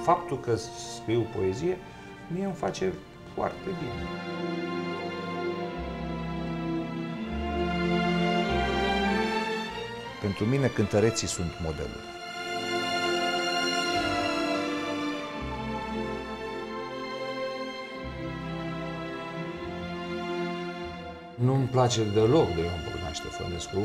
faptul că scriu poezie, mie îmi face foarte bine. Pentru mine cântăreții sunt modelul. Nu-mi place deloc de Ion Bogdan Ștefănescu.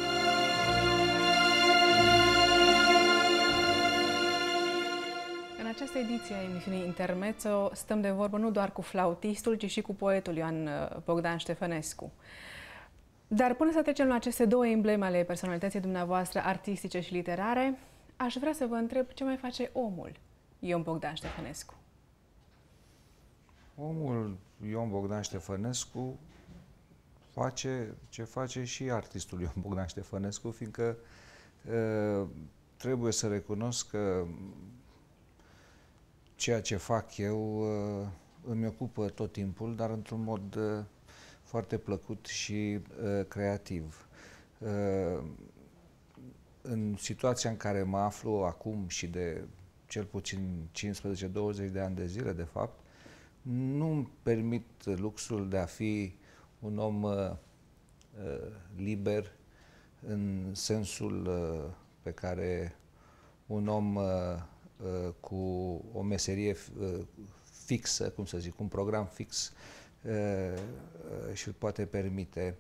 În această ediție a emisiunii Intermezzo stăm de vorbă nu doar cu flautistul, ci și cu poetul Ion Bogdan Ștefănescu. Dar până să trecem la aceste două embleme ale personalității dumneavoastră, artistice și literare, aș vrea să vă întreb ce mai face omul Ion Bogdan Ștefănescu. Omul Ion Bogdan Ștefănescu face ce face și artistul Ion Bogdan Ștefănescu, fiindcă trebuie să recunosc că ceea ce fac eu îmi ocupă tot timpul, dar într-un mod foarte plăcut și creativ. În situația în care mă aflu acum și de cel puțin 15-20 de ani de zile, de fapt, nu-mi permit luxul de a fi un om liber în sensul pe care un om cu o meserie fixă, cum să zic, un program fix și-l poate permite.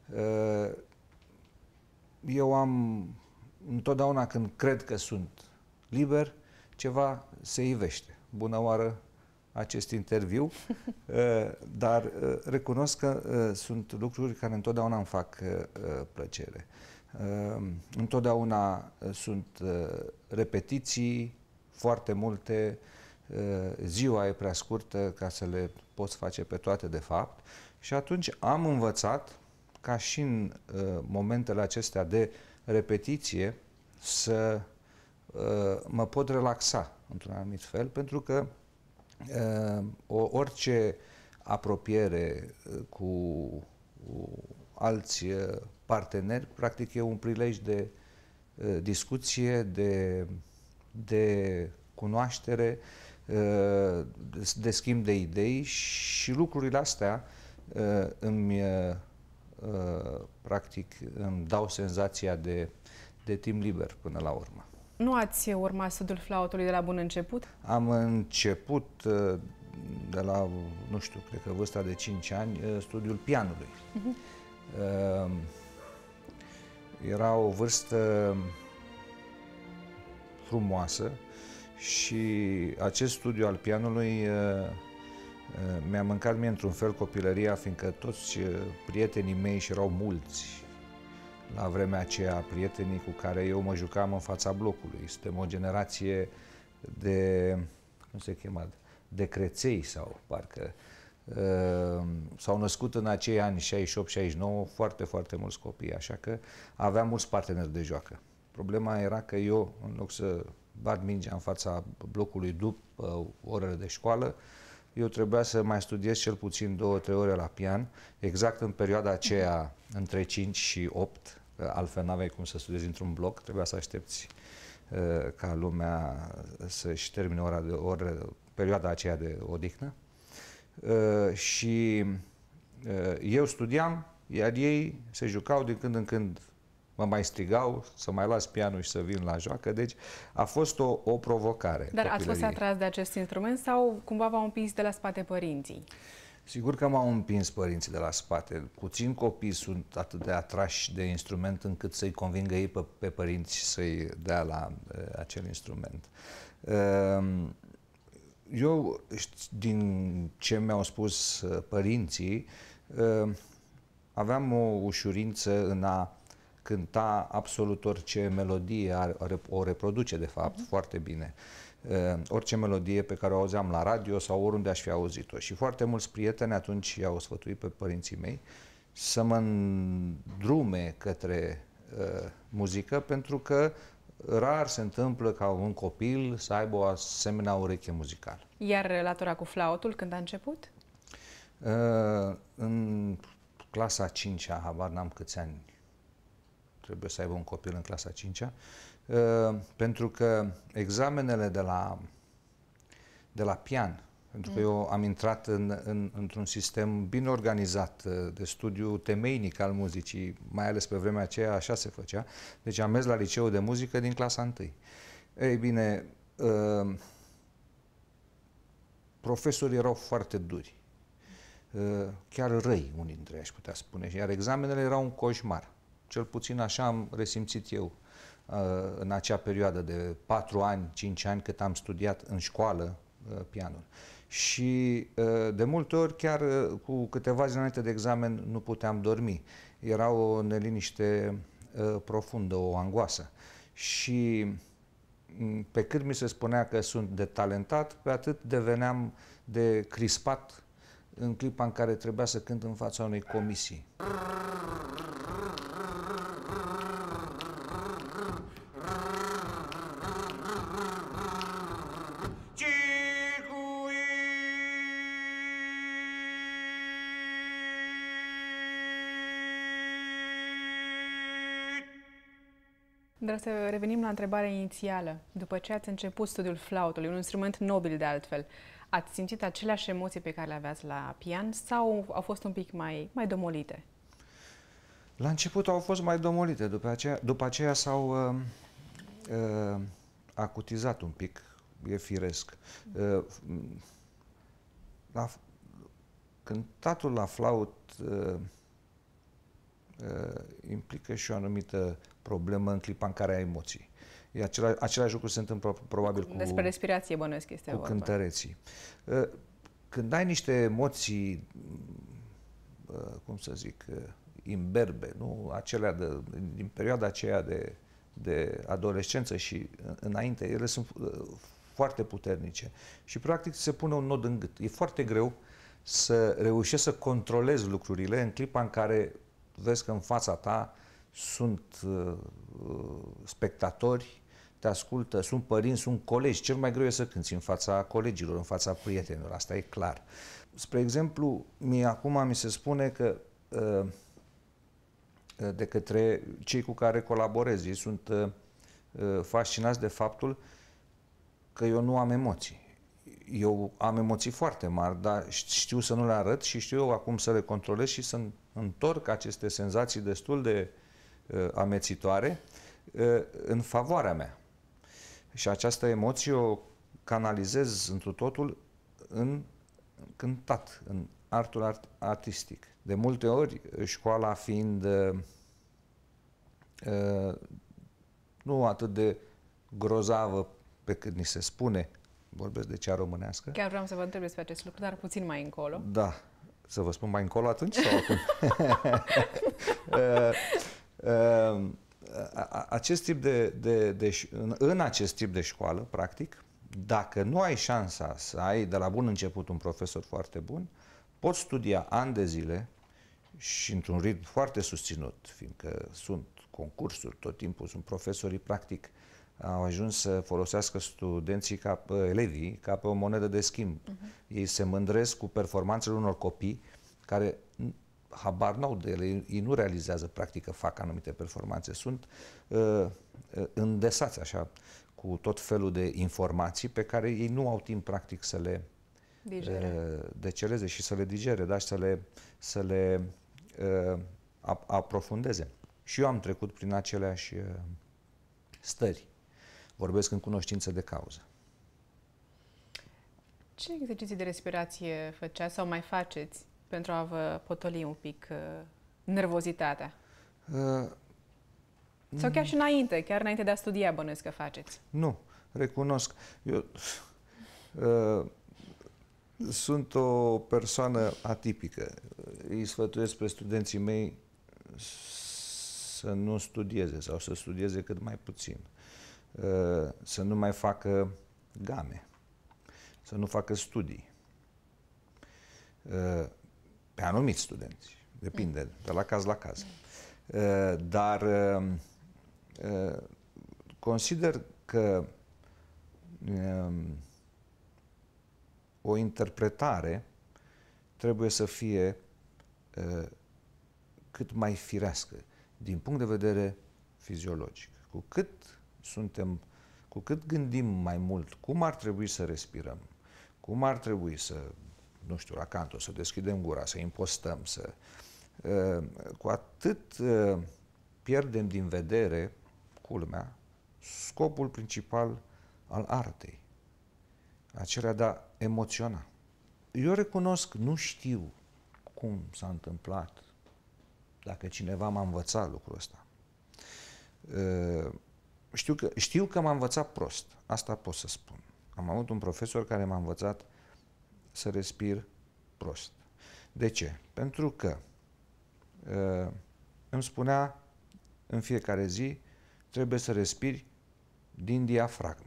Eu am întotdeauna când cred că sunt liber, ceva se ivește. Bună oară acest interviu, dar recunosc că sunt lucruri care întotdeauna îmi fac plăcere. Întotdeauna sunt repetiții, foarte multe, ziua e prea scurtă ca să le poți face pe toate de fapt și atunci am învățat ca și în momentele acestea de repetiție să mă pot relaxa într-un anumit fel, pentru că orice apropiere cu alți parteneri, practic e un prilej de discuție, de cunoaștere, de schimb de idei și lucrurile astea practic îmi dau senzația de timp liber până la urmă. Nu ați urmat studiul flautului de la bun început? Am început de la, nu știu, cred că vârsta de 5 ani, studiul pianului. Era o vârstă frumoasă și acest studiu al pianului mi-a mâncat mie într-un fel copilăria, fiindcă toți prietenii mei, și erau mulți la vremea aceea, prietenii cu care eu mă jucam în fața blocului. Suntem o generație de, cum se chema, de creței sau parcă s-au născut în acei ani 68-69 foarte, foarte mulți copii, așa că aveam mulți parteneri de joacă. Problema era că eu, în loc să bat mingea în fața blocului după orele de școală, eu trebuia să mai studiez cel puțin 2-3 ore la pian, exact în perioada aceea, între 5 și 8, altfel n-aveai cum să studiezi într-un bloc, trebuia să aștepți ca lumea să-și termine perioada aceea de odihnă. Și eu studiam, iar ei se jucau, din când în când mă mai strigau să mai las pianul și să vin la joacă, deci a fost o provocare. Dar ați fost atras de acest instrument sau cumva v-au împins de la spate părinții? Sigur că m-au împins părinții de la spate. Puțini copii sunt atât de atrași de instrument încât să-i convingă ei pe părinți să-i dea la acel instrument. Eu, din ce mi-au spus părinții, aveam o ușurință în a cânta absolut orice melodie, o reproduce de fapt foarte bine. Orice melodie pe care o auzeam la radio sau oriunde aș fi auzit-o. Și foarte mulți prieteni atunci i-au sfătuit pe părinții mei să mă îndrume către muzică, pentru că rar se întâmplă ca un copil să aibă o asemenea ureche muzicală. Iar latura cu flautul, când a început? În clasa 5-a, habar n-am câți ani trebuie să aibă un copil în clasa 5-a, pentru că examenele de la de la pian, pentru că eu am intrat într-un sistem bine organizat de studiu temeinic al muzicii, mai ales pe vremea aceea așa se făcea. Deci am mers la liceul de muzică din clasa 1. Ei bine, profesorii erau foarte duri, chiar răi unii dintre ei, aș putea spune, iar examenele erau un coșmar. Cel puțin așa am resimțit eu în acea perioadă de 4 ani, 5 ani cât am studiat în școală pianul. Și de multe ori, chiar cu câteva zile înainte de examen, nu puteam dormi. Era o neliniște profundă, o angoasă. Și pe cât mi se spunea că sunt de talentat, pe atât deveneam de crispat în clipa în care trebuia să cânt în fața unei comisii. Dar să revenim la întrebarea inițială. După ce ați început studiul flautului, un instrument nobil de altfel, ați simțit aceleași emoții pe care le aveați la pian sau au fost un pic mai domolite? La început au fost mai domolite, după aceea s-au acutizat un pic, e firesc. Cântatul la flaut implică și o anumită problemă în clipa în care ai emoții. Același lucru se întâmplă probabil cu... Despre respirație bănuiesc este vorba. Cântăreții. Când ai niște emoții, cum să zic, imberbe, nu? Acelea din perioada aceea de adolescență și înainte, ele sunt foarte puternice și practic se pune un nod în gât. E foarte greu să reușești să controlezi lucrurile în clipa în care vezi că în fața ta sunt spectatori, te ascultă, sunt părinți, sunt colegi. Cel mai greu e să cânti în fața colegilor, în fața prietenilor, asta e clar. Spre exemplu, acum mi se spune că de către cei cu care colaborez, ei sunt fascinați de faptul că eu nu am emoții. Eu am emoții foarte mari, dar știu să nu le arăt și știu eu acum să le controlez și să întorc aceste senzații destul de amețitoare în favoarea mea. Și această emoție o canalizez întru totul în cântat, în artul artistic. De multe ori, școala fiind nu atât de grozavă pe cât ni se spune, vorbesc de cea românească. Chiar vreau să vă întreb despre acest lucru, dar puțin mai încolo. Da. Să vă spun mai încolo atunci sau acum? Acest tip în acest tip de școală, practic, dacă nu ai șansa să ai de la bun început un profesor foarte bun, poți studia ani de zile și într-un ritm foarte susținut, fiindcă sunt concursuri tot timpul, sunt profesorii, practic, au ajuns să folosească studenții, elevii, ca pe o monedă de schimb. Ei se mândresc cu performanțele unor copii care habar n-au de ele, ei nu realizează practic că fac anumite performanțe. Sunt îndesați așa cu tot felul de informații pe care ei nu au timp practic să le deceleze și să le digere, da? Și să le aprofundeze. Și eu am trecut prin aceleași stări. Vorbesc în cunoștință de cauză. Ce exerciții de respirație făceați sau mai faceți pentru a vă potoli un pic nervozitatea? Sau chiar și înainte, chiar înainte de a studia, bănuiesc că faceți? Nu, recunosc. Eu sunt o persoană atipică. Îi sfătuiesc pe studenții mei să nu studieze sau să studieze cât mai puțin. Să nu mai facă game, să nu facă studii. Pe anumiți studenți, depinde, de la caz la caz. Dar consider că o interpretare trebuie să fie cât mai firească din punct de vedere fiziologic. Cu cât gândim mai mult cum ar trebui să respirăm, cum ar trebui să, nu știu, la canto, să deschidem gura, să impostăm, să... Cu atât pierdem din vedere, culmea, scopul principal al artei, acela de a emoționa. Eu recunosc, nu știu cum s-a întâmplat, dacă cineva m-a învățat lucrul ăsta. Știu că m-a învățat prost, asta pot să spun. Am avut un profesor care m-a învățat să respir prost. De ce? Pentru că îmi spunea în fiecare zi, trebuie să respiri din diafragmă.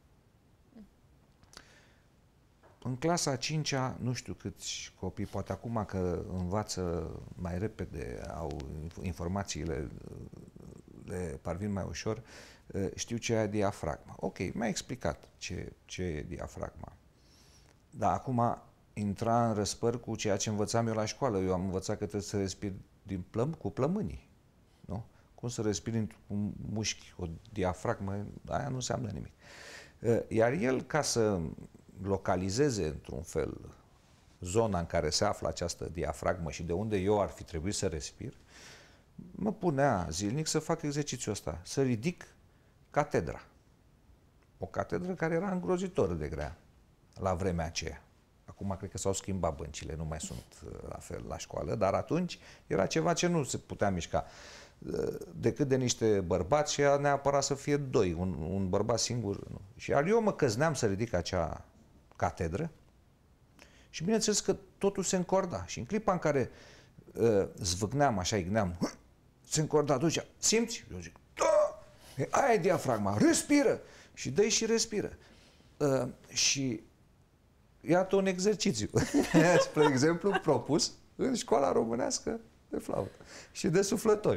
În clasa a 5-a, nu știu câți copii, poate acum că învață mai repede, au informațiile, le parvin mai ușor, știu ce e diafragma. Ok, mi-a explicat ce e diafragma. Dar acum intra în răspăr cu ceea ce învățam eu la școală. Eu am învățat că trebuie să respir cu plămânii. Nu? Cum să respiri cu mușchi, o diafragmă, aia nu înseamnă nimic. Iar el, ca să localizeze într-un fel zona în care se află această diafragmă și de unde eu ar fi trebuit să respir, mă punea zilnic să fac exercițiul ăsta, să ridic catedra. O catedră care era îngrozitor de grea la vremea aceea. Acum cred că s-au schimbat băncile, nu mai sunt la fel la școală, dar atunci era ceva ce nu se putea mișca decât de niște bărbați și neapărat să fie doi, un bărbat singur. Nu. Și eu mă căzneam să ridic acea catedră și bineînțeles că totul se încorda. Și în clipa în care zvâcneam, așa igneam, se încorda, atunci, simți? Eu zic, da! Aia e diafragma, respiră! Și dă-i și respiră. Și iată un exercițiu, spre exemplu, propus în școala românească de flaută și de suflători.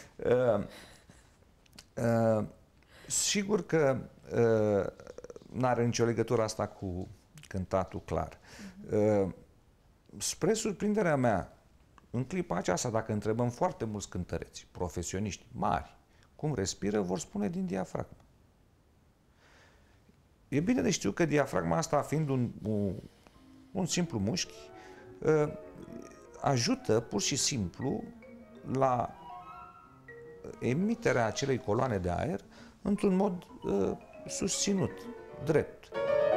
Sigur că n-are nicio legătură asta cu cântatul clar. Spre surprinderea mea, în clipa aceasta, dacă întrebăm foarte mulți cântăreți, profesioniști mari, cum respiră, vor spune din diafragmă. E bine de știu că diafragma asta, fiind un simplu mușchi, ajută pur și simplu la emiterea acelei coloane de aer într-un mod susținut, drept.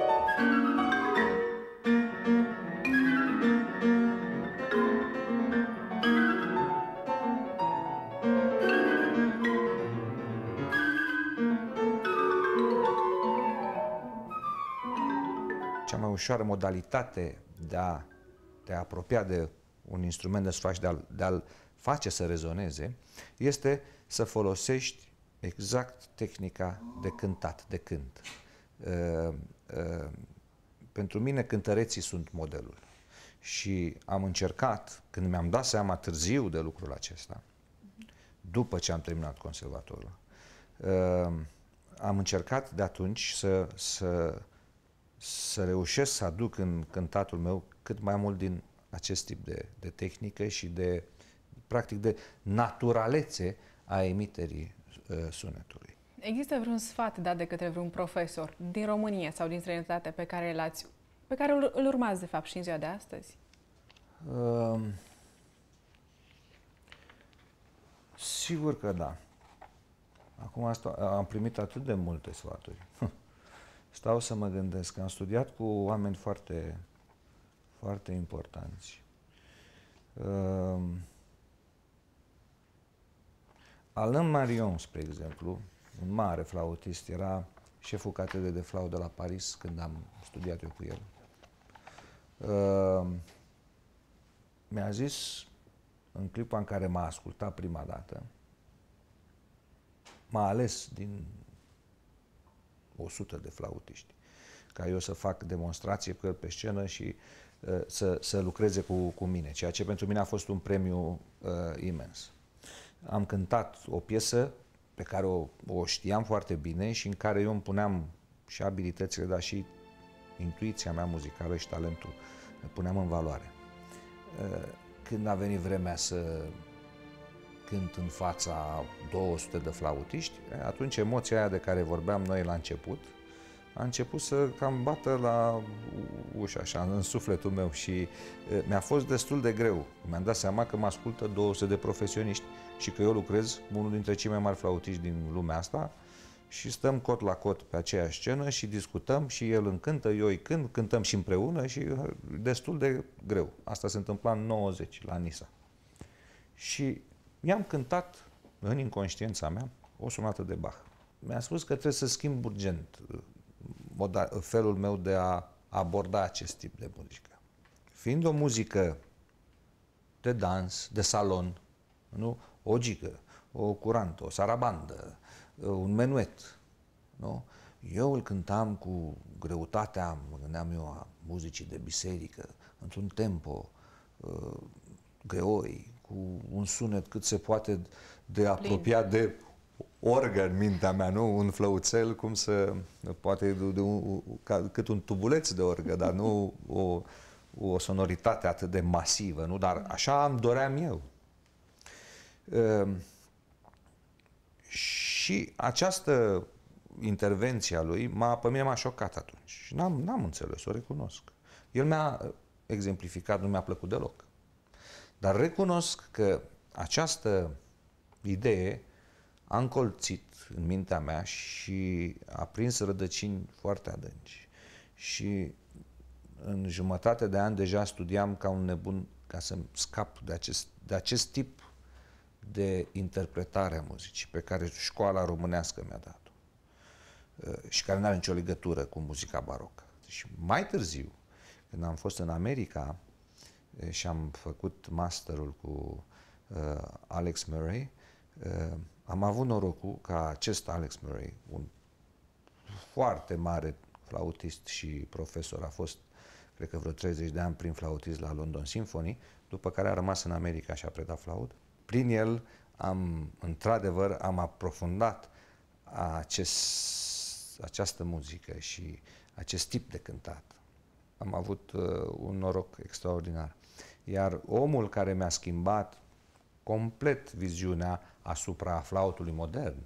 Cea mai ușoară modalitate de a te apropia de un instrument de suflat și de a-l face să rezoneze este să folosești exact tehnica de cântat, de cânt. Pentru mine cântăreții sunt modelul. Și am încercat, când mi-am dat seama târziu de lucrul acesta, după ce am terminat conservatorul, am încercat de atunci să reușesc să aduc în cântatul meu cât mai mult din acest tip de tehnică și practic de naturalețe a emiterii sunetului. Există vreun sfat dat de către vreun profesor din România sau din străinătate pe care îl urmați de fapt și în ziua de astăzi? Sigur că da. Acum am primit atât de multe sfaturi. Stau să mă gândesc. Am studiat cu oameni foarte, foarte importanți. Alain Marion, spre exemplu, un mare flautist, era șeful catedrei de flaută de la Paris când am studiat eu cu el. Mi-a zis, în clipa în care m-a ascultat prima dată, m-a ales din 100 de flautiști, ca eu să fac demonstrație cu el pe scenă și să lucreze cu mine, ceea ce pentru mine a fost un premiu imens. Am cântat o piesă pe care o știam foarte bine și în care eu îmi puneam și abilitățile, dar și intuiția mea muzicală și talentul le puneam în valoare. Când a venit vremea să cânt în fața 200 de flautiști, atunci emoția aia de care vorbeam noi la început a început să cam bată la ușa, așa, în sufletul meu și mi-a fost destul de greu. Mi-am dat seama că mă ascultă 200 de profesioniști și că eu lucrez unul dintre cei mai mari flautiști din lumea asta și stăm cot la cot pe aceeași scenă și discutăm și el îmi cântă, eu îi cânt, cântăm și împreună și destul de greu. Asta se întâmpla în 90 la Nisa. Și i-am cântat în inconștiența mea o sonată de Bach. Mi-a spus că trebuie să schimb urgent felul meu de a aborda acest tip de muzică. Fiind o muzică de dans, de salon, nu? O gică, o curantă, o sarabandă, un menuet, nu? Eu îl cântam cu greutatea, mă gândeam eu, a muzicii de biserică, într-un tempo greoi, cu un sunet cât se poate de apropiat de orgă în mintea mea, nu? Un flăuțel, cum să, poate cât un tubuleț de orgă, dar nu o sonoritate atât de masivă, nu? Dar așa îmi doream eu. Și această intervenție a lui pe mine m-a șocat atunci. Și n-am înțeles, o recunosc. El mi-a exemplificat, nu mi-a plăcut deloc. Dar recunosc că această idee a încolțit în mintea mea și a prins rădăcini foarte adânci. Și în jumătate de an deja studiam ca un nebun ca să scap de acest tip de interpretare a muzicii pe care școala românească mi-a dat-o și care nu are nicio legătură cu muzica barocă. Și mai târziu, când am fost în America și am făcut masterul cu Alex Murray, am avut norocul ca acest Alex Murray, un foarte mare flautist și profesor, a fost, cred că vreo 30 de ani prim flautist la London Symphony, după care a rămas în America și a predat flaut. Prin el, într-adevăr, am aprofundat această muzică și acest tip de cântat. Am avut un noroc extraordinar. Iar omul care mi-a schimbat complet viziunea asupra flautului modern,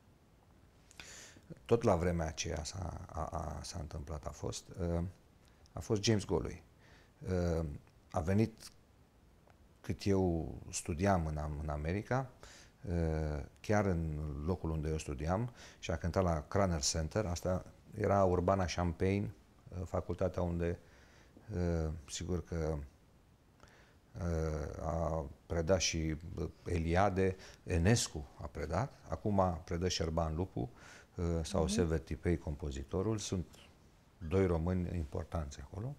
tot la vremea aceea s-a întâmplat, a fost James Galway. A venit cât eu studiam în America, chiar în locul unde eu studiam, și a cântat la Craner Center. Asta era Urbana-Champaign, facultatea unde, sigur că a predat și Eliade, Enescu a predat, acum predă Șerban Lupu sau Sever Tipei, compozitorul. Sunt doi români importanți acolo.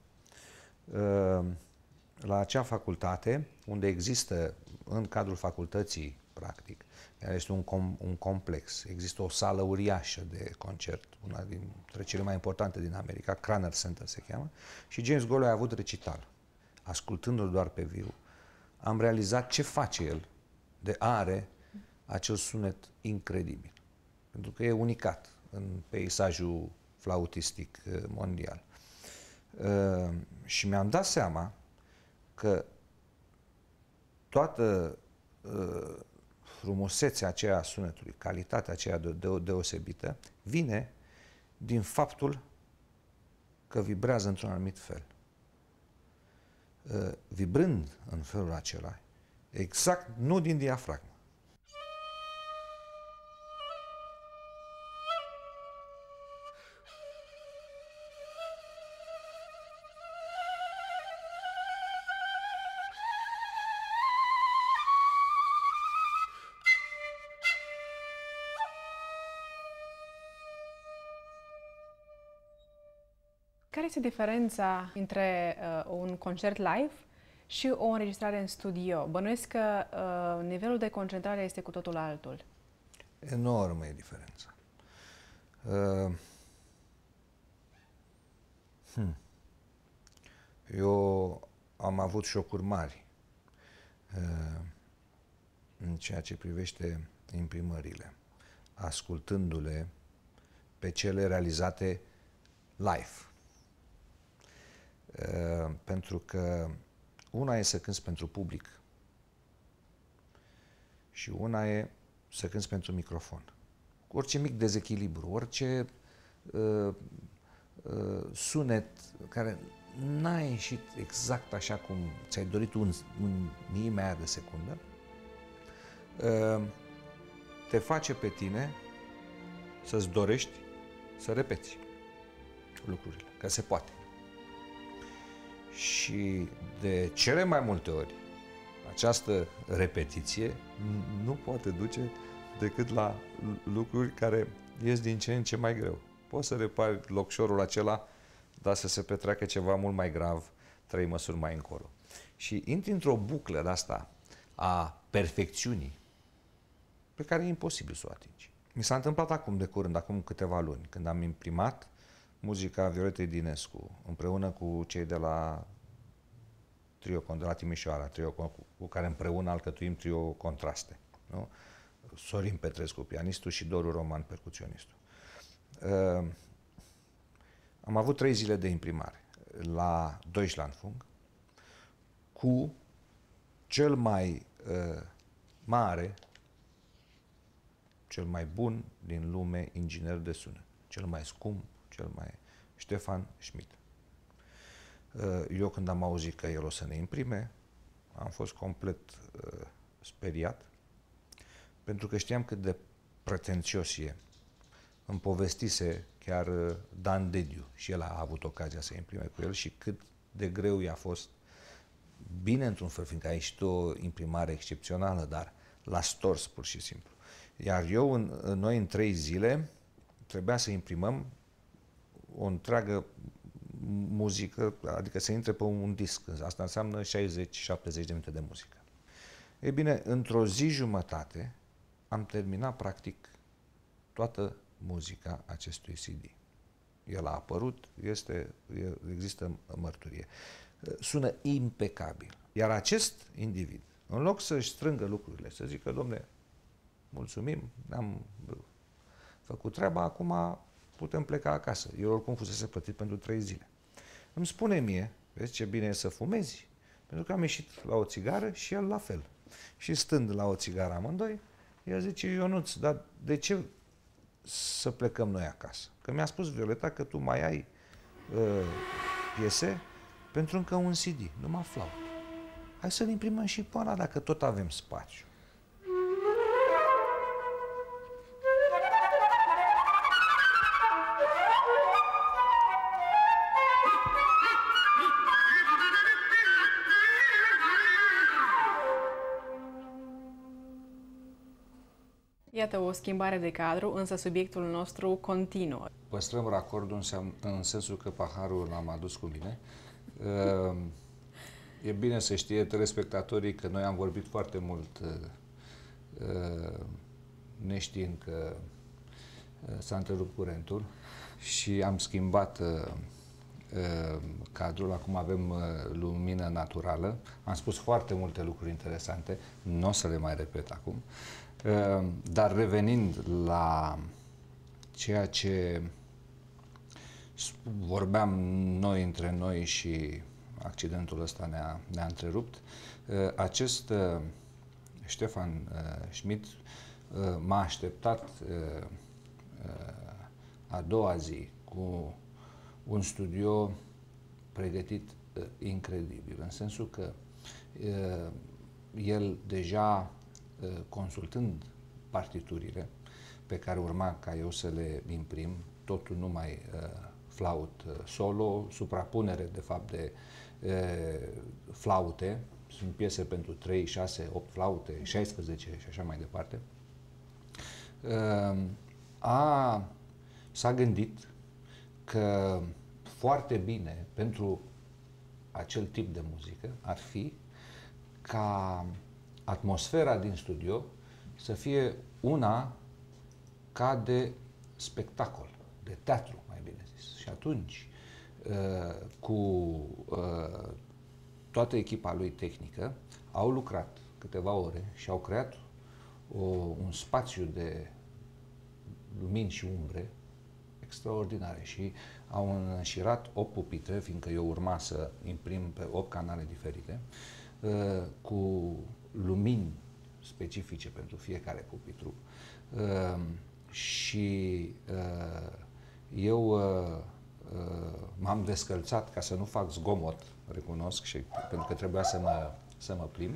La acea facultate, unde există, în cadrul facultății, practic, care este un complex, există o sală uriașă de concert, una dintre cele mai importante din America, Craner Center se cheamă, și James Galway a avut recital. Ascultându-l doar pe viu, am realizat ce face el de are acel sunet incredibil. Pentru că e unicat în peisajul flautistic mondial. Și mi-am dat seama că toată frumusețea aceea a sunetului, calitatea aceea deosebită, vine din faptul că vibrează într-un anumit fel. Vibrând în felul acela, exact, nu din diafragmă. Care este diferența între un concert live și o înregistrare în studio? Bănuiesc că nivelul de concentrare este cu totul altul. Enormă e diferența. Eu am avut șocuri mari în ceea ce privește imprimările, ascultându-le pe cele realizate live. Pentru că una e să cânți pentru public și una e să cânți pentru microfon. Cu orice mic dezechilibru, orice sunet care n-a ieșit exact așa cum ți-ai dorit un miimea aia de secundă, te face pe tine să-ți dorești să repeți lucrurile, că se poate. Și de cele mai multe ori, această repetiție nu poate duce decât la lucruri care ies din ce în ce mai greu. Poți să repari locșorul acela, dar să se petreacă ceva mult mai grav 3 măsuri mai încolo. Și intri într-o buclă de asta a perfecțiunii, pe care e imposibil să o atingi. Mi s-a întâmplat acum de curând, acum câteva luni, când am imprimat muzica Violetei Dinescu, împreună cu cei de la Trio, de la Timișoara, trio cu care împreună alcătuim Trio Contraste. Nu? Sorin Petrescu, pianistul, și Doru Roman, percuționistul. Am avut 3 zile de imprimare la Deutschlandfunk cu cel mai mare, cel mai bun din lume inginer de sunet, cel mai scump, cel mai... Ștefan Schmidt. Eu când am auzit că el o să ne imprime, am fost complet speriat, pentru că știam cât de pretențios e. Îmi povestise chiar Dan Dediu și el a avut ocazia să imprime cu el și cât de greu i-a fost, bine într-un fel, fiindcă a ieșit o imprimare excepțională, dar l-a stors pur și simplu. Iar noi în 3 zile trebuia să imprimăm o întreagă muzică, adică să intre pe un disc. Asta înseamnă 60-70 de minute de muzică. Ei bine, într-o zi jumătate am terminat practic toată muzica acestui CD. El a apărut, există mărturie. Sună impecabil. Iar acest individ, în loc să-și strângă lucrurile, să zică, domne, mulțumim, am făcut treaba, acum putem pleca acasă. Eu oricum fusese plătit pentru 3 zile. Îmi spune mie, vezi ce bine e să fumezi? Pentru că am ieșit la o țigară și el la fel. Și stând la o țigară amândoi, el zice, Ionuț, dar de ce să plecăm noi acasă? Că mi-a spus Violeta că tu mai ai piese pentru încă un CD, numai flaută. Hai să-l imprimăm și pe ăla dacă tot avem spațiu. Iată o schimbare de cadru, însă subiectul nostru continuă. Păstrăm racordul în sensul că paharul l-am adus cu mine. E bine să știe telespectatorii că noi am vorbit foarte mult neștiind că s-a întrerupt curentul și am schimbat cadrul, acum avem lumină naturală. Am spus foarte multe lucruri interesante, nu o să le mai repet acum. Dar revenind la ceea ce vorbeam noi între noi și accidentul ăsta ne-a întrerupt, acest Ștefan Schmidt m-a așteptat a doua zi cu un studio pregătit incredibil, în sensul că el deja consultând partiturile pe care urma ca eu să le imprim, totul numai flaut solo, suprapunere de fapt de flaute, sunt piese pentru 3, 6, 8 flaute, 16 și așa mai departe, s-a gândit că foarte bine pentru acel tip de muzică ar fi ca atmosfera din studio să fie una ca de spectacol, de teatru, mai bine zis. Și atunci, cu toată echipa lui tehnică, au lucrat câteva ore și au creat un spațiu de lumini și umbre extraordinare și au înșirat 8 pupitre, fiindcă eu urma să imprim pe 8 canale diferite, cu lumini specifice pentru fiecare pupitru. Și eu m-am descălțat ca să nu fac zgomot, recunosc, și pentru că trebuia să mă plimb.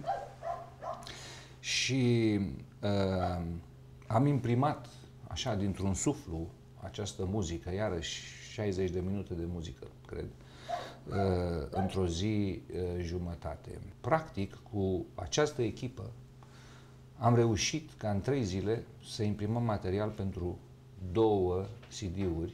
Și am imprimat, așa, dintr-un suflu, această muzică, iarăși 60 de minute de muzică, cred, într-o zi jumătate. Practic, cu această echipă, am reușit ca în 3 zile să imprimăm material pentru 2 CD-uri.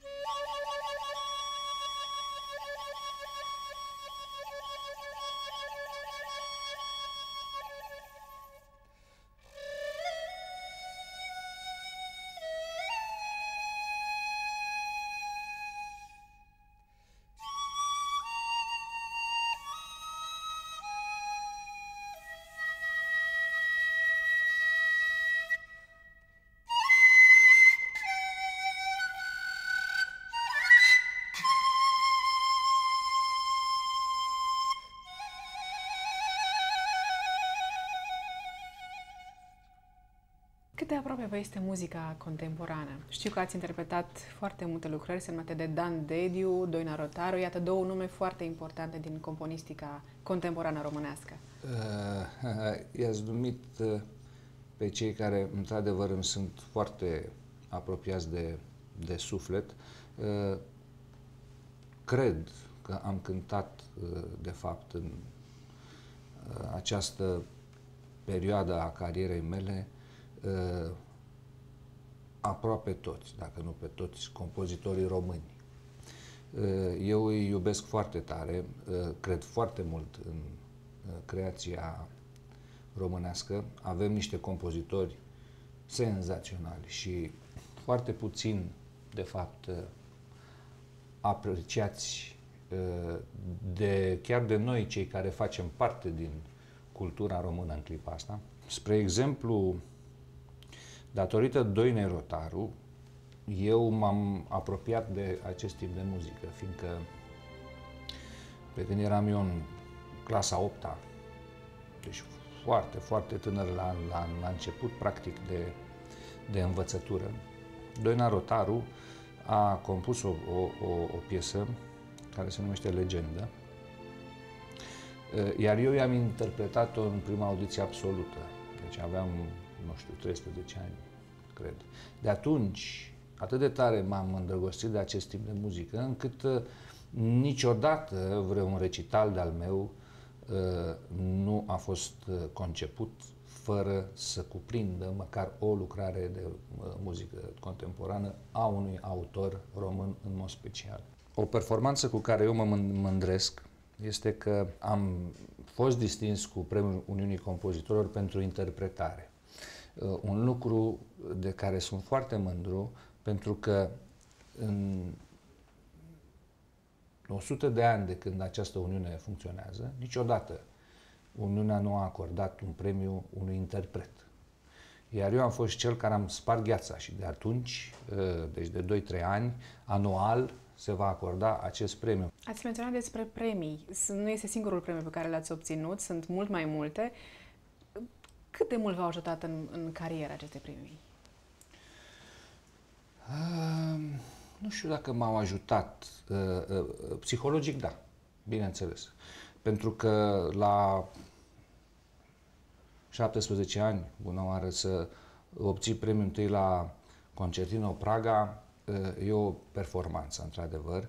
Cât de aproape vă este muzica contemporană? Știu că ați interpretat foarte multe lucrări semnate de Dan Dediu, Doina Rotaru, iată 2 nume foarte importante din componistica contemporană românească. I-ați numit pe cei care, într-adevăr, îmi sunt foarte apropiați de suflet. Cred că am cântat, de fapt, în această perioadă a carierei mele, aproape toți, dacă nu pe toți, compozitorii români. Eu îi iubesc foarte tare, cred foarte mult în creația românească. Avem niște compozitori senzaționali și foarte puțin, de fapt, apreciați chiar de noi, cei care facem parte din cultura română în clipa asta. Spre exemplu, datorită Doinei Rotaru, eu m-am apropiat de acest tip de muzică, fiindcă pe când eram eu în clasa 8-a, deci foarte, foarte tânăr la început, practic, de învățătură, Doina Rotaru a compus o piesă care se numește Legendă, iar eu i-am interpretat-o în prima audiție absolută. Deci aveam, nu știu, 13 ani, cred. De atunci, atât de tare m-am îndrăgostit de acest tip de muzică, încât niciodată vreun recital de-al meu nu a fost conceput fără să cuprindă măcar o lucrare de muzică contemporană a unui autor român în mod special. O performanță cu care eu mă mândresc este că am fost distins cu Premiul Uniunii Compozitorilor pentru interpretare. Un lucru de care sunt foarte mândru, pentru că în 100 de ani de când această Uniune funcționează, niciodată Uniunea nu a acordat un premiu unui interpret. Iar eu am fost cel care am spart gheața și de atunci, deci de 2-3 ani, anual, se va acorda acest premiu. Ați menționat despre premii. Nu este singurul premiu pe care l-ați obținut, sunt mult mai multe. Cât de mult v-au ajutat în carieră aceste premii? Nu știu dacă m-au ajutat. Psihologic, da, bineînțeles. Pentru că la 17 ani, bună oară, să obții premiul întâi la Concertino Praga, e o performanță, într-adevăr,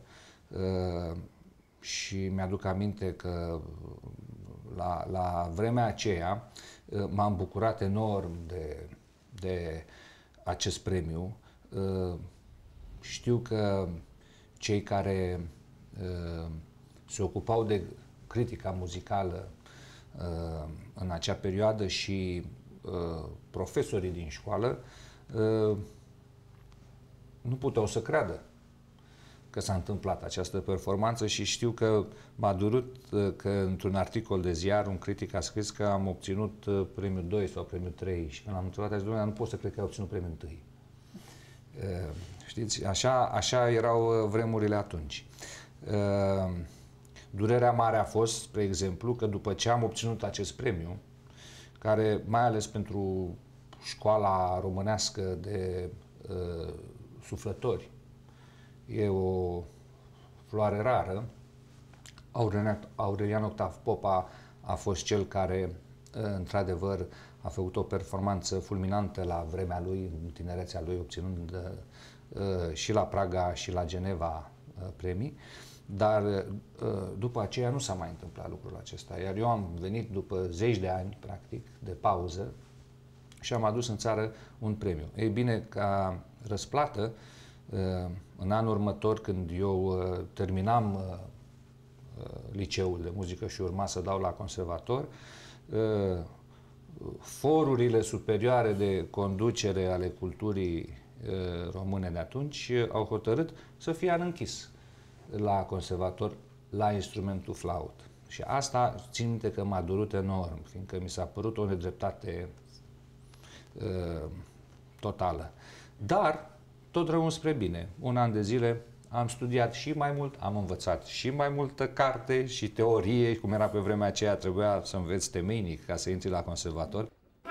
și mi-aduc aminte că la vremea aceea m-am bucurat enorm de acest premiu. Știu că cei care se ocupau de critica muzicală în acea perioadă și profesorii din școală nu puteau să creadă că s-a întâmplat această performanță și știu că m-a durut că într-un articol de ziar un critic a scris că am obținut premiul 2 sau premiul 3 și când l-am întrebat, a zis, nu pot să cred că ai obținut premiul 1. Știți, așa erau vremurile atunci. Durerea mare a fost, spre exemplu, că după ce am obținut acest premiu, care mai ales pentru școala românească de suflători, e o floare rară. Aurelian Octav Popa a fost cel care, într-adevăr, a făcut o performanță fulminantă la vremea lui, în tinerețea lui, obținând și la Praga și la Geneva premii. Dar după aceea nu s-a mai întâmplat lucrul acesta. Iar eu am venit după zeci de ani, practic, de pauză și am adus în țară un premiu. Ei bine, ca răsplată, în anul următor, când eu terminam liceul de muzică și urma să dau la conservator, forurile superioare de conducere ale culturii române de atunci au hotărât să fie an închis la conservator la instrumentul flaut. Și asta țin minte că m-a durut enorm, fiindcă mi s-a părut o nedreptate totală. Dar tot rău spre bine. Un an de zile am studiat și mai mult, am învățat și mai multă carte și teorie, cum era pe vremea aceea, trebuia să înveți temeinic ca să intri la conservator.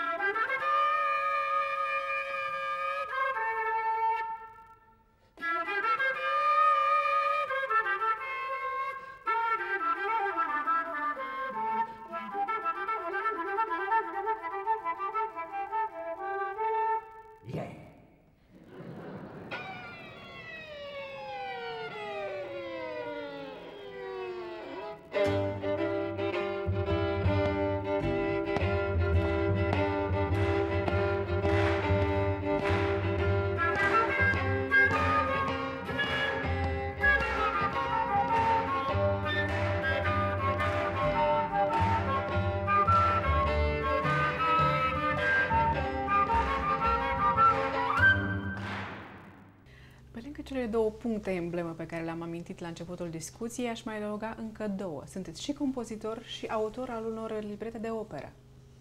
Cele două puncte emblemă pe care le-am amintit la începutul discuției, aș mai adăuga încă două. Sunteți și compozitor și autor al unor librete de operă.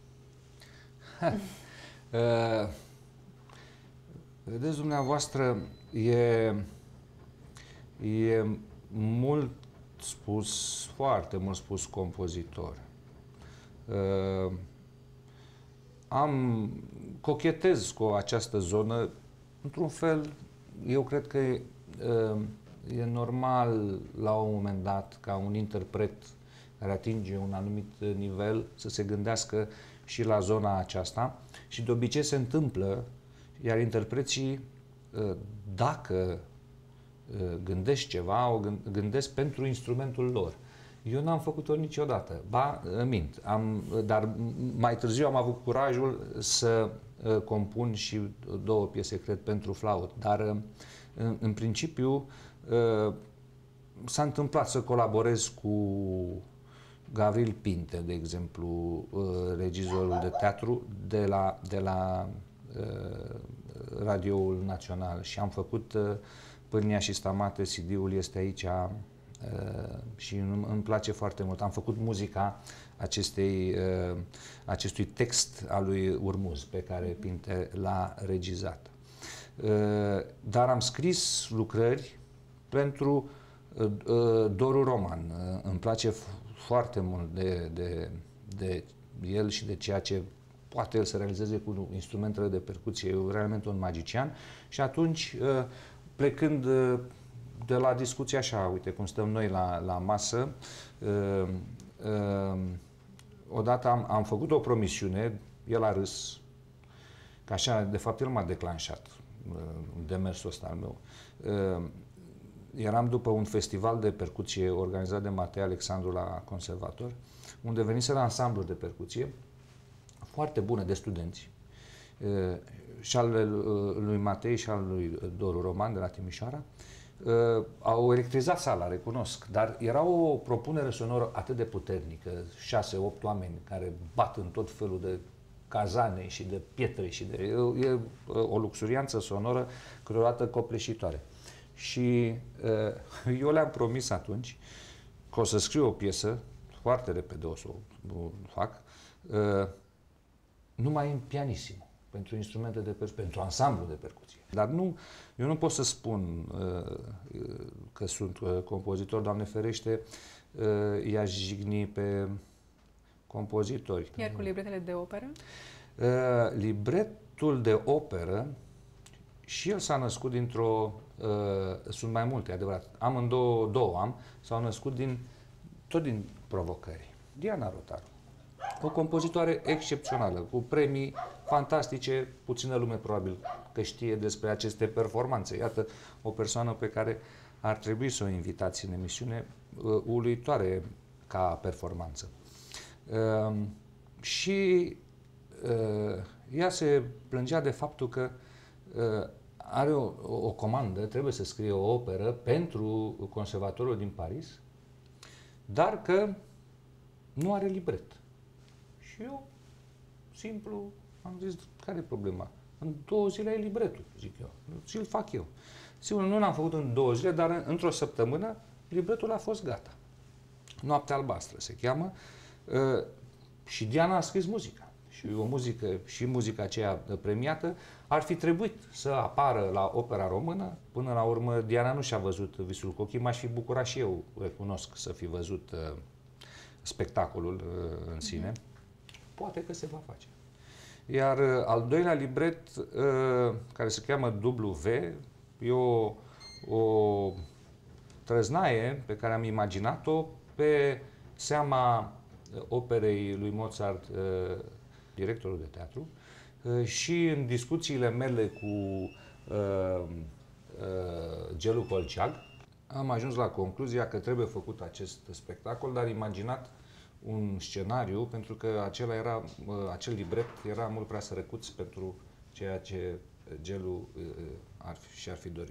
Vedeți, dumneavoastră, e mult spus, foarte mult spus compozitor. Cochetez cu această zonă, într-un fel. Eu cred că e normal la un moment dat ca un interpret care atinge un anumit nivel să se gândească și la zona aceasta și de obicei se întâmplă, iar interpreții, dacă gândesc ceva, o gândesc pentru instrumentul lor. Eu n-am făcut-o niciodată, ba, mint. Dar mai târziu am avut curajul să compun și două piese, cred, pentru flaut. Dar, în principiu, s-a întâmplat să colaborez cu Gavril Pinte, de exemplu, regizorul de teatru de la Radioul Național și am făcut Pârnia și Stamate, CD-ul este aici și îmi place foarte mult. Am făcut muzica acestui text al lui Urmuz, pe care Pinte l-a regizat. Dar am scris lucrări pentru Doru Roman. Îmi place foarte mult de el și de ceea ce poate el să realizeze cu instrumentele de percuție. E realmente un magician și atunci, plecând de la discuția așa, uite cum stăm noi la masă, odată am făcut o promisiune, el a râs, că așa, de fapt, el m-a declanșat demersul ăsta al meu. Eram după un festival de percuție organizat de Matei Alexandru la Conservator, unde veniseră ansambluri de percuție foarte bune de studenți, și al lui Matei și al lui Doru Roman de la Timișoara. Au electrizat sala, recunosc, dar era o propunere sonoră atât de puternică, 6-8 oameni care bat în tot felul de cazane și de pietre și e o luxurianță sonoră câteodată copleșitoare. Și eu le-am promis atunci că o să scriu o piesă, foarte repede o să o fac, numai în pianissimo, pentru instrumente de percuție, pentru ansamblu de percuție. Dar eu nu pot să spun că sunt compozitor, Doamne ferește, i-aș jigni pe compozitori. Iar cu libretele de operă? Libretul de operă și el s-a născut sunt mai multe, adevărat, două am, s-au născut tot din provocări. Diana Rotaru, o compozitoare excepțională, cu premii fantastice, puțină lume probabil că știe despre aceste performanțe. Iată, o persoană pe care ar trebui să o invitați în emisiune, uluitoare ca performanță. Și ea se plângea de faptul că are o comandă, trebuie să scrie o operă pentru Conservatorul din Paris, dar că nu are libret. Și eu, simplu, am zis, care e problema? În 2 zile ai libretul, zic eu. Și îl fac eu. Sigur, nu l-am făcut în 2 zile, dar într-o săptămână libretul a fost gata. Noaptea albastră se cheamă. Și Diana a scris muzica. Și muzica aceea premiată ar fi trebuit să apară la Opera Română. Până la urmă, Diana nu și-a văzut Visul cu ochii. M-aș fi bucurat și eu, recunosc, să fi văzut spectacolul în sine. Poate că se va face. Iar al doilea libret, care se cheamă W, e o trăznaie pe care am imaginat-o pe seama operei lui Mozart, directorul de teatru, și în discuțiile mele cu Gelu Colceag, am ajuns la concluzia că trebuie făcut acest spectacol, dar imaginat un scenariu, pentru că acel libret era mult prea sărăcuț pentru ceea ce Gelu și-ar fi dorit.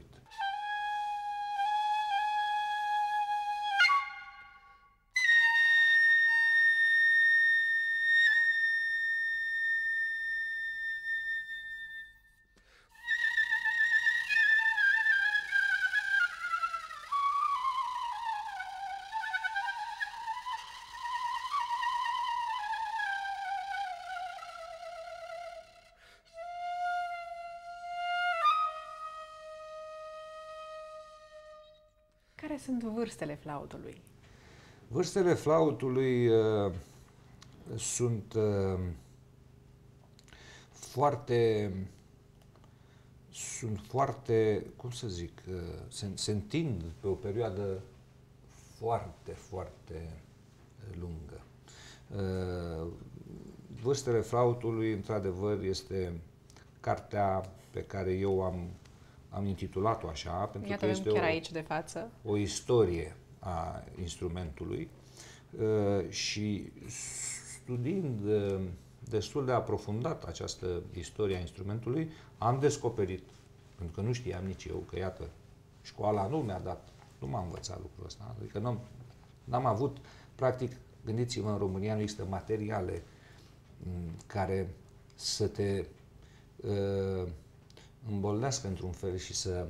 Care sunt vârstele flautului? Vârstele flautului sunt foarte, cum să zic, se întind pe o perioadă foarte, foarte lungă. Vârstele flautului, într-adevăr, este cartea pe care eu am intitulat-o așa, pentru că este chiar aici de față o istorie a instrumentului și studiind destul de aprofundat această istorie a instrumentului, am descoperit, pentru că nu știam nici eu, că iată, școala nu mi-a dat, nu m-a învățat lucrul ăsta, adică n-am avut, practic, gândiți-vă, în România nu există materiale care să te îmbolnească într-un fel și să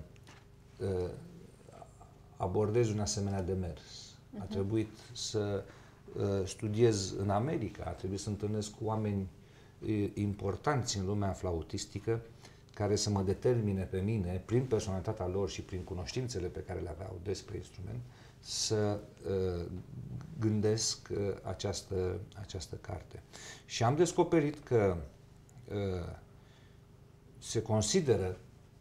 abordezi un asemenea demers. A trebuit să studiez în America, a trebuit să întâlnesc cu oameni importanți în lumea flautistică care să mă determine pe mine, prin personalitatea lor și prin cunoștințele pe care le aveau despre instrument, să gândesc această carte. Și am descoperit că se consideră,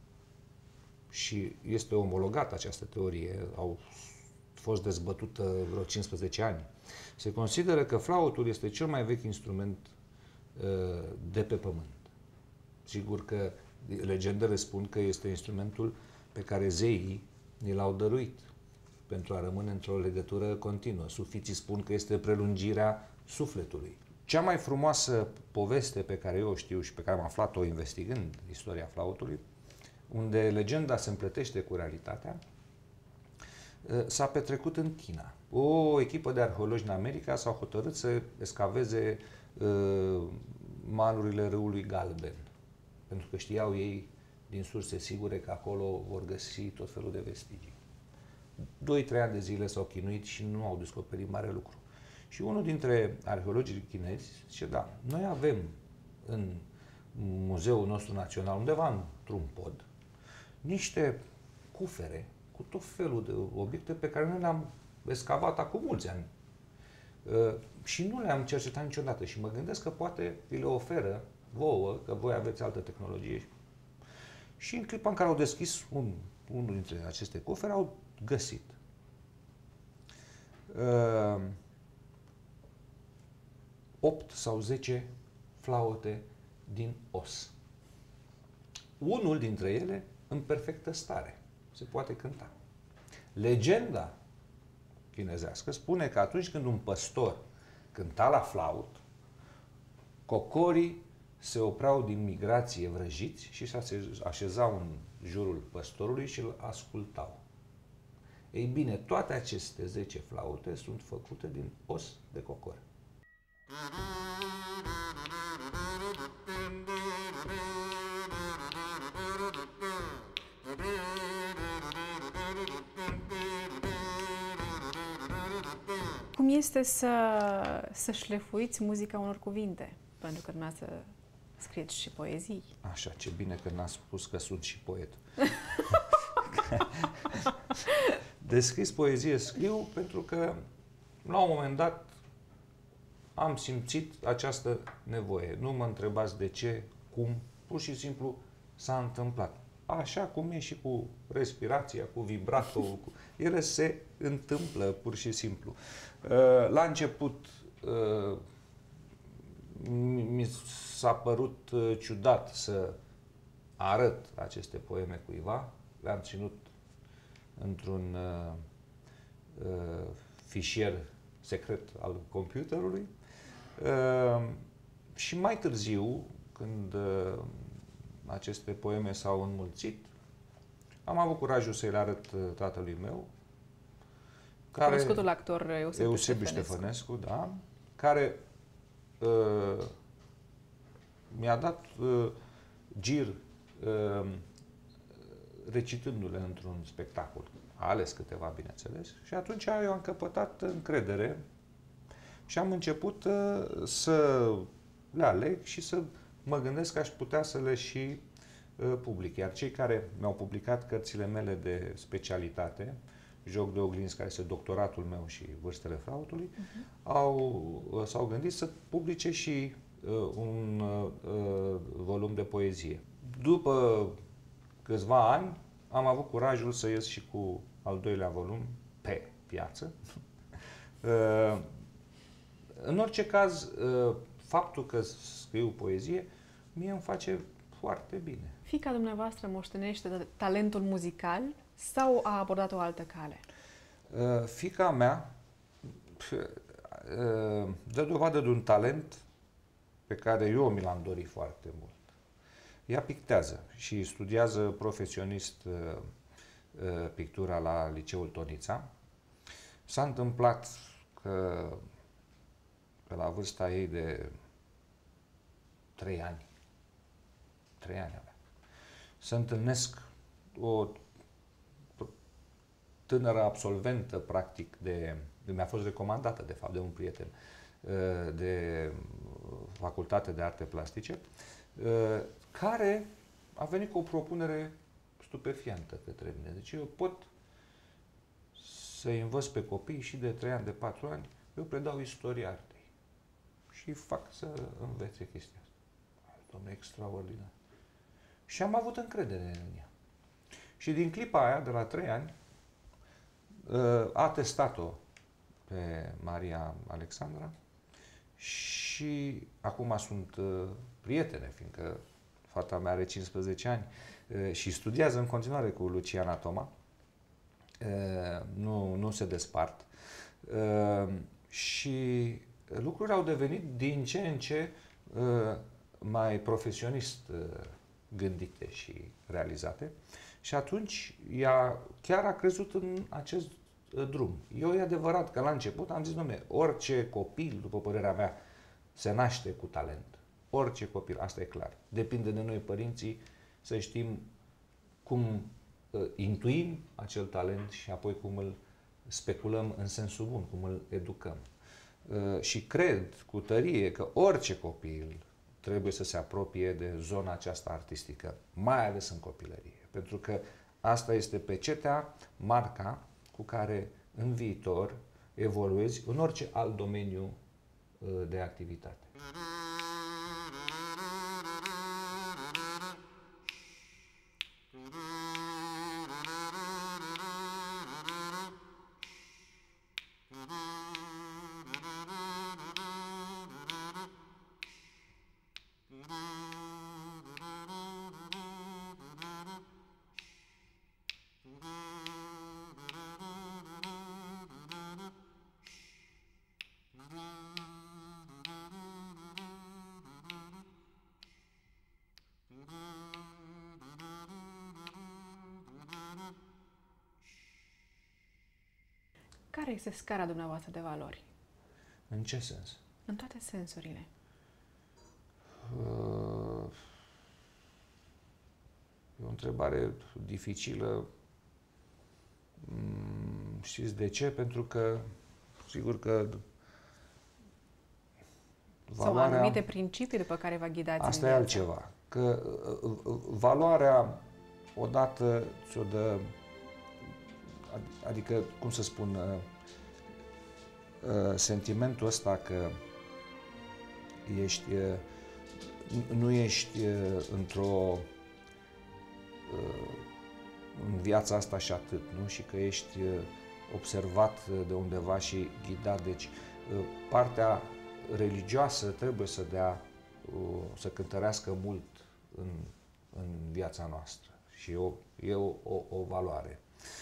și este omologată această teorie, au fost dezbătută vreo 15 ani, se consideră că flautul este cel mai vechi instrument de pe pământ. Sigur că legendele spun că este instrumentul pe care zeii ni l-au dăruit pentru a rămâne într-o legătură continuă. Sufiții spun că este prelungirea sufletului. Cea mai frumoasă poveste pe care eu o știu și pe care am aflat-o investigând istoria flautului, unde legenda se împletește cu realitatea, s-a petrecut în China. O echipă de arheologi în America s-au hotărât să escaveze malurile râului Galben, pentru că știau ei din surse sigure că acolo vor găsi tot felul de vestigii. 2-3 ani de zile s-au chinuit și nu au descoperit mare lucru. Și unul dintre arheologii chinezi zice, da, noi avem în muzeul nostru național, undeva într-un pod, niște cufere cu tot felul de obiecte pe care noi le-am escavat acum mulți ani. Și nu le-am cercetat niciodată și mă gândesc că poate vi le oferă vouă, că voi aveți altă tehnologie. Și în clipa în care au deschis unul dintre aceste cofere, au găsit 8 sau 10 flaute din os. Unul dintre ele în perfectă stare. Se poate cânta. Legenda chinezească spune că atunci când un păstor cânta la flaut, cocorii se opreau din migrație vrăjiți și se așezau în jurul păstorului și îl ascultau. Ei bine, toate aceste 10 flaute sunt făcute din os de cocor. Cum este să șlefuiți muzica unor cuvinte? Pentru că dumneavoastră scrieți și poezii. Așa, ce bine că n-a spus că sunt și poet. De scris poezie scriu pentru că la un moment dat am simțit această nevoie. Nu mă întrebați de ce, cum, pur și simplu s-a întâmplat. Așa cum e și cu respirația, cu vibrato, ele se întâmplă pur și simplu. La început mi s-a părut ciudat să arăt aceste poeme cuiva. Le-am ținut într-un fișier secret al computerului. Și mai târziu, când aceste poeme s-au înmulțit, am avut curajul să-i le arăt tatălui meu, cunoscutul actor Eusebiu Ștefănescu, da, care mi-a dat gir recitându-le într-un spectacol. A ales câteva, bineînțeles, și atunci eu am căpătat încredere și am început să le aleg și să mă gândesc că aș putea să le și public. Iar cei care mi-au publicat cărțile mele de specialitate, Joc de oglinzi, care este doctoratul meu și Vârstele flautului, s-au gândit să publice și un volum de poezie. După câțiva ani am avut curajul să ies și cu al doilea volum pe piață. În orice caz, faptul că scriu poezie, mie îmi face foarte bine. Fiica dumneavoastră moștenește talentul muzical sau a abordat o altă cale? Fiica mea dă dovadă de un talent pe care eu mi l-am dorit foarte mult. Ea pictează și studiază profesionist pictura la Liceul Tonița. S-a întâmplat că pe la vârsta ei de 3 ani avea, să întâlnesc o tânără absolventă, practic, mi-a fost recomandată, de fapt, de un prieten de Facultate de Arte Plastice, care a venit cu o propunere stupefiantă către mine. Deci eu pot să-i învăț pe copii și de 3 ani, de 4 ani, eu predau istoria artei și fac să învețe chestia asta. Dom'le, extraordinar. Și am avut încredere în ea. Și din clipa aia, de la 3 ani, a testat-o pe Maria Alexandra și acum sunt prietene, fiindcă fata mea are 15 ani și studiază în continuare cu Luciana Toma. Nu se despart. Și lucrurile au devenit din ce în ce mai profesionist gândite și realizate. Și atunci ea chiar a crezut în acest drum. Eu e adevărat că la început am zis, dom'le, orice copil, după părerea mea, se naște cu talent. Orice copil, asta e clar. Depinde de noi, părinții, să știm cum intuim acel talent și apoi cum îl speculăm în sensul bun, cum îl educăm. Și cred cu tărie că orice copil trebuie să se apropie de zona aceasta artistică, mai ales în copilărie. Pentru că asta este pecetea, marca cu care în viitor evoluezi în orice alt domeniu de activitate. care este scara dumneavoastră de valori? În ce sens? În toate sensurile. E o întrebare dificilă. Știți de ce? Pentru că, sigur că valoarea... Sau anumite principii după care vă ghidați. Asta e altceva. Că valoarea, odată ți-o dă, adică, cum să spun, sentimentul ăsta că nu ești în viața asta și atât, nu? Și că ești observat de undeva și ghidat. Deci, partea religioasă trebuie să să cântărească mult în viața noastră și e o valoare.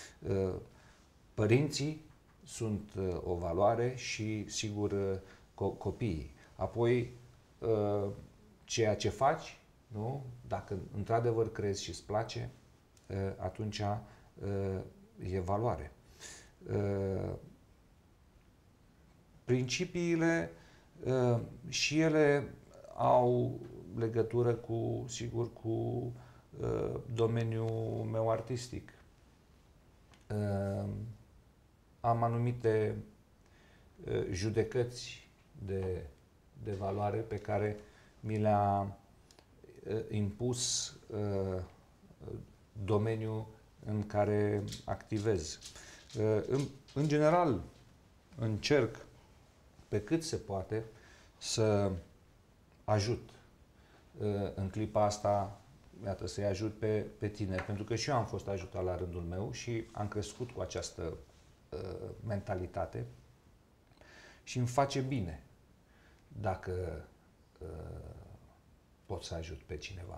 Părinții sunt o valoare și, sigur, copiii. Apoi, ceea ce faci, nu? Dacă într-adevăr crezi și îți place, atunci e valoare. Principiile și ele au legătură cu, sigur, cu domeniul meu artistic. Am anumite judecăți de valoare pe care mi le-a impus domeniul în care activez. În general, încerc pe cât se poate să ajut. În clipa asta, iată, să-i ajut pe tineri, pentru că și eu am fost ajutat la rândul meu și am crescut cu această mentalitate și îmi face bine dacă pot să ajut pe cineva.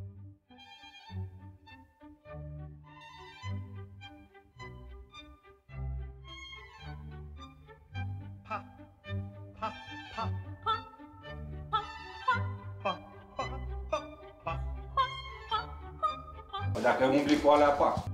Dacă umbli cu alea, pa!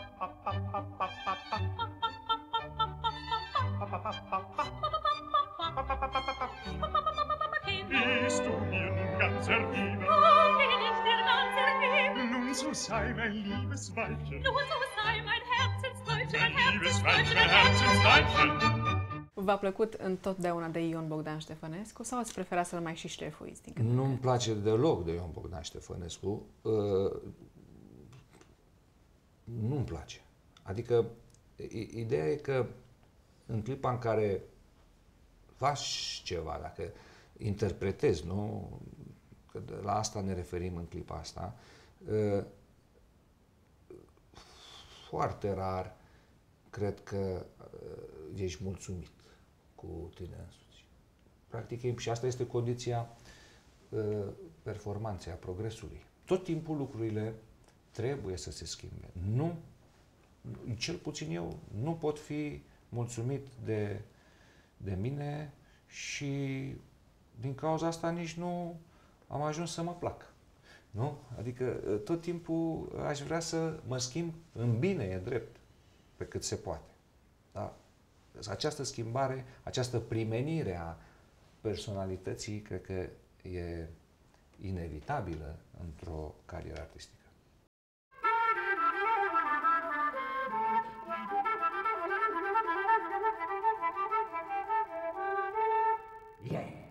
Bist du mir nun ganz ergeben? Bin ich dir ganz ergeben? Nun so sei mein liebes Weibchen. Nun so sei mein Herzensdeutchen, Mein liebes Weibchen, mein Herzensdeutchen. V-a plăcut întotdeauna de Ion Bogdan Ștefănescu sau ați preferat să-l mai și șlefuiți? Nu-mi place deloc de Ion Bogdan Ștefănescu. Nu-mi place. Adică, ideea e că în clipa în care faci ceva, dacă interpretezi, nu? Că la asta ne referim în clipa asta, foarte rar cred că ești mulțumit cu tine însuți. Practic, și asta este condiția performanței, a progresului. Tot timpul lucrurile trebuie să se schimbe. Nu, cel puțin eu, nu pot fi mulțumit de mine și din cauza asta nici nu am ajuns să mă plac. Nu? Adică tot timpul aș vrea să mă schimb în bine, e drept, pe cât se poate. Da? Această schimbare, această primenire a personalității, cred că e inevitabilă într-o carieră artistică. Yeah.